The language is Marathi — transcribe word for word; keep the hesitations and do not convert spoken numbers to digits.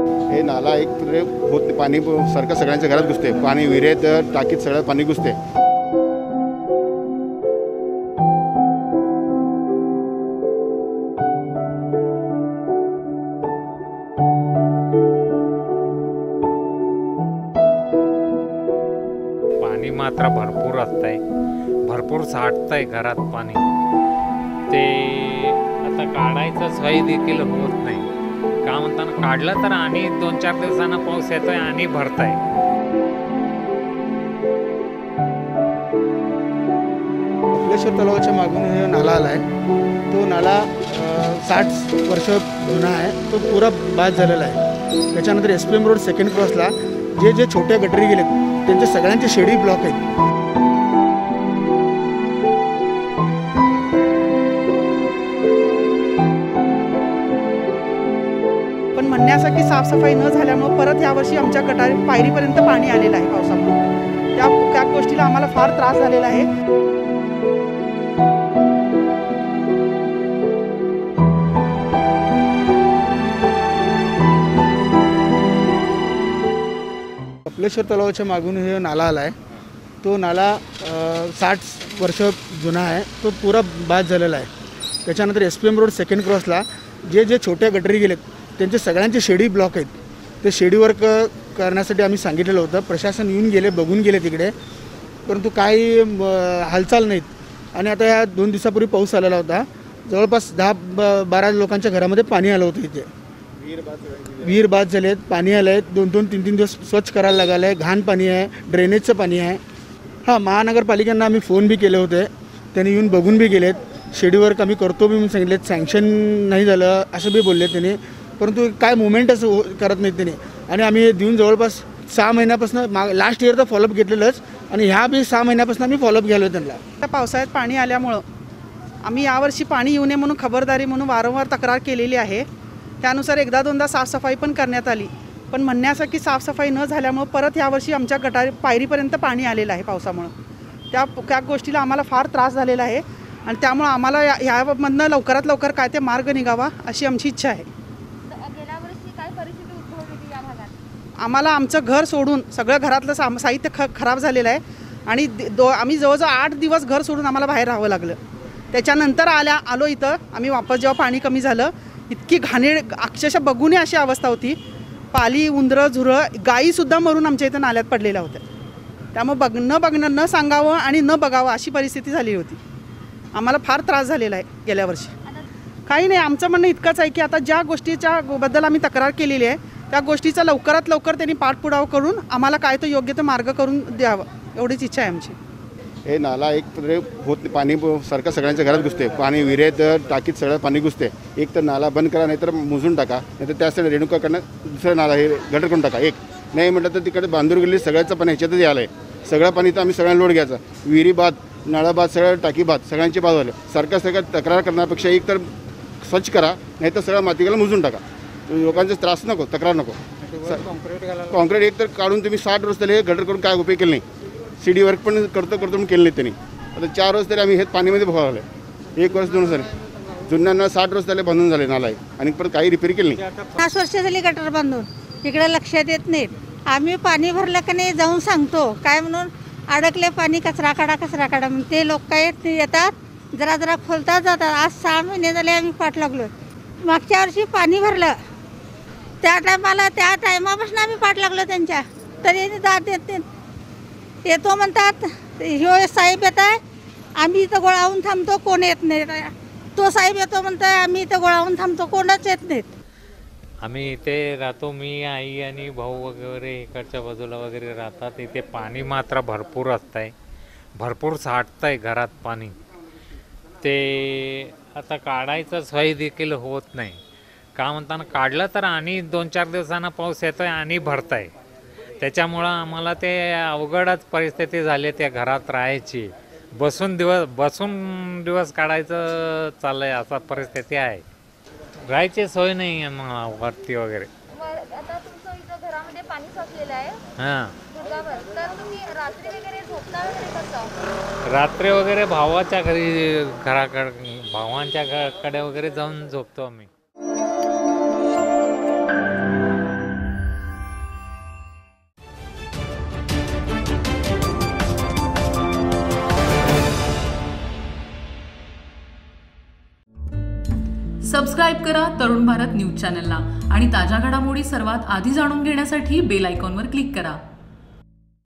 हे नाला एक होत पाणी सारखं सगळ्यांच्या घरात घुसते, पाणी विहिरीत टाकीत सगळं पाणी घुसते। पाणी मात्र भरपूर असतंय, भरपूर साठतंय घरात पाणी। ते आता काढायचं सोय देखील होत नाही। का म्हणताना काढलं तर आणि दोन चार दिवसांना पाऊस येतोय आणि भरताय। आपलेश्वर तलावाच्या मागून हे नाला आलाय, तो नाला साठ वर्ष जुना आहे, तो पुरा बाद झालेला आहे। त्याच्यानंतर S P M road second क्रॉसला जे जे छोट्या गटरी गेलेत त्यांचे सगळ्यांचे शेडी ब्लॉक आहेत। पण म्हणण्यासाठी साफसफाई न झाल्यामुळे परत यावर्षी आमच्या गटारी पायरीपर्यंत पाणी आलेलं आहे पावसामुळे। त्या त्या गोष्टीला आम्हाला फार त्रास झालेला आहे। आपलेश्वर तलावाच्या मागून हे नाला आलाय, तो नाला साठ वर्ष जुना आहे, तो पुरा बाद झालेला आहे। त्याच्यानंतर S P M road second क्रॉसला जे जे छोट्या गटरी गेलेत त्यांचे सगळ्यांचे शेडी ब्लॉक आहेत। ते शेडी वर्क करण्यासाठी आम्ही सांगितलेलं होतं, प्रशासन येऊन गेले, बघून गेले तिकडे, परंतु काही हालचाल नाहीत। आणि आता या दोन दिवसापूर्वी पाऊस आलेला होता, जवळपास दहा बारा लोकांच्या घरामध्ये पाणी आलं होतं। इथे विहीर बाद झालेत, पाणी आलं आहे, दोन दोन तीन तीन दिवस स्वच्छ करायला लागलं आहे, घाण पाणी आहे, ड्रेनेजचं पाणी आहे। हां, महानगरपालिकांना आम्ही फोन बी केले होते, त्यांनी येऊन बघून बी गेलेत, शेडीवर्क आम्ही करतो बी म्हणून सांगितलेत, सँक्शन नाही झालं असं बी बोलले त्यांनी, परंतु काय मुवमेंट असं करत नाहीत त्यांनी। आणि आम्ही देऊन जवळपास सहा महिन्यापासून माग लास्ट इयर तर फॉलोअप घेतलेलंच, आणि ह्या बी सहा महिन्यापासून आम्ही फॉलोअप घ्यालो त्यांना। त्या पावसाळ्यात पाणी आल्यामुळं आम्ही यावर्षी पाणी येऊ नये म्हणून खबरदारी म्हणून वारंवार तक्रार केलेली आहे। त्यानुसार एकदा दोनदा साफसफाई पण करण्यात आली, पण म्हणण्यासाठी साफसफाई न झाल्यामुळे परत यावर्षी आमच्या गटारी पायरीपर्यंत पाणी आलेलं आहे पावसामुळे। त्या त्या गोष्टीला आम्हाला फार त्रास झालेला आहे, आणि त्यामुळे आम्हाला ह्यामधनं लवकरात लवकर काय ते मार्ग निघावा अशी आमची इच्छा आहे। गेल्या वर्षी काय परिस्थिती उद्भवली या भागात? आम्हाला आमचं घर सोडून सगळं घरातलं साम साहित्य ख खराब झालेलं आहे, आणि दो आम्ही जवळजवळ आठ दिवस घर सोडून आम्हाला बाहेर राहावं लागलं। त्याच्यानंतर आल्या आलो इथं आम्ही वापस, जेव्हा पाणी कमी झालं, इतकी घाणेर अक्षरशः बघूनही अशी अवस्था होती। पाली, उंदरं, झुरं, गायीसुद्धा मरून आमच्या इथं नाल्यात पडलेल्या होत्या। त्यामुळे बघ न बघणं, न सांगावं आणि न बघावं अशी परिस्थिती झाली होती। आम्हाला फार त्रास झालेला आहे गेल्या वर्षी। काही नाही, आमचं म्हणणं इतकंच आहे की आता ज्या गोष्टीच्या बद्दल आम्ही तक्रार केलेली आहे त्या गोष्टीचा लवकरात लवकर त्यांनी पाठपुरावा करून आम्हाला काय तो योग्य ते मार्ग करून द्यावं, एवढीच इच्छा आहे आमची। हे नाला एक होत पाणी सारखं सगळ्यांच्या घरात घुसते, पाणी विहिरीत टाकीत सगळं पाणी घुसते। एक तर नाला बंद करा, नाहीतर मुजून टाका, नाहीतर त्यासाठी रेणुकाकडनं दुसरं नाला हे गटर करून टाका। एक नाही म्हटलं तर तिकडे बांधूर गेली, सगळ्याचं पाणी ह्याच्यातच यायला आहे। सगळं पाणी तर आम्ही सगळ्यांना लोड घ्यायचा, विहिरी बाद, नळा बाद, सगळं टाकी बाद, सगळ्यांचे बाद झाले। सारखं सगळं तक्रार करण्यापेक्षा एक तर स्वच्छ करा, नाही तर सगळं मातीला मुजून टाका। लोकांचा त्रास नको, तक्रार नको। कॉन्क्रीट एक तर काढून तुम्ही साठ रोज तरी गटर करून काय उपयोग केला नाही। सी डी वर्क पण करतो करतो पण केलं नाही त्यांनी। आता चार रोज तरी आम्ही हे पाणीमध्ये भरवलं आहे, एक वर्ष दोन वर्ष जुन्यांना साठ रोज त्याला बांधून झाले नाला आहे, आणि परत काही रिपेअर केली नाही। पाच वर्ष झाली गटर बांधून, इकडे लक्ष देत नाहीत। आम्ही पाणी भरलं का नाही जाऊन सांगतो काय म्हणून, अडकले पाणी, कचरा काढा कचरा काढा म्हणून ते लोक काय येतात, जरा जरा खोलतात जातात। आज सहा महिने झाले आम्ही पाठ लागलो। मागच्या वर्षी पाणी भरलं त्या टायमाला, त्या टायमापासून आम्ही पाठ लागलो त्यांच्या, तरी दाद देत नाहीत। येतो म्हणतात, ह्यो साहेब येत आहे, आम्ही इथं गोळावून थांबतो, कोण येत नाही। तो साहेब येतो म्हणताय, आम्ही इथं गोळावून थांबतो, कोणच येत नाहीत। आम्ही इथे राहतो, मी, आई आणि भाऊ वगैरे इकडच्या बाजूला वगैरे राहतात। इथे पाणी मात्र भरपूर असतंय, भरपूर साठतंय घरात पाणी। ते आता काढायचं सोय देखील होत नाही। का म्हणताना काढलं तर आणि दोन चार दिवसांना पाऊस येतोय आणि भरताय। त्याच्यामुळं आम्हाला ते अवघडच परिस्थिती झाली त्या घरात राहायची, बसून दिवस बसून दिवस काढायचं चाललंय, असा परिस्थिती आहे। राहायची सोय नाही आहे मला वरती वगैरे। आता तुमचं इथं घरामध्ये पाणी साचलेलं आहे हां, दुर्गावर, तर तुम्ही रात्री वगैरे झोपता वगैरे कसं? रात्री वगैरे भावाच्या घरी, घराकडे भावांच्या कडे वगैरे जाऊन झोपतो आम्ही। सबस्क्राईब करा तरुण भारत न्यूज चॅनलला आणि ताज्या घडामोडी सर्वात आधी जाणून घेण्यासाठी बेल आयकॉनवर क्लिक करा.